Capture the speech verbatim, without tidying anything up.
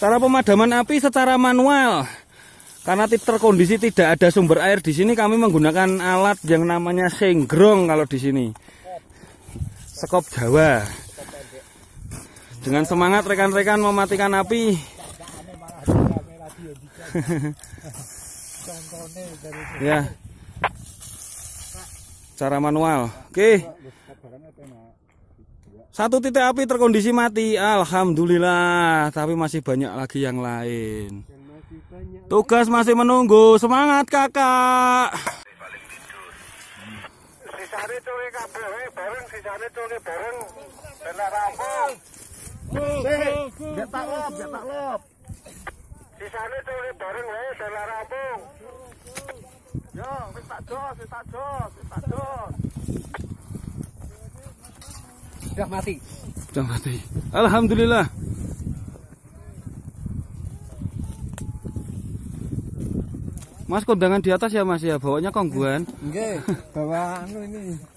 Cara pemadaman api secara manual. Karena terkondisi tidak ada sumber air di sini, kami menggunakan alat yang namanya senggrong kalau di sini. Sekop Jawa. Dengan semangat rekan-rekan mematikan api. Ya. Cara manual. Oke. Satu titik api terkondisi mati. Alhamdulillah. Tapi masih banyak lagi yang lain. Tugas masih menunggu. Semangat kakak. Sisane tole kabeh bareng, sisane tole bareng. Ben rampung. Biar tak lop, biar tak lop. Sisane tole bareng wae ben rampung. Yo, wis tak jos, wis tak jos, wis tak jos. Sudah mati. Sudah mati. Alhamdulillah. Mas kondangan di atas ya Mas ya, bawanya kongguan. Nggih, bawa anu ini.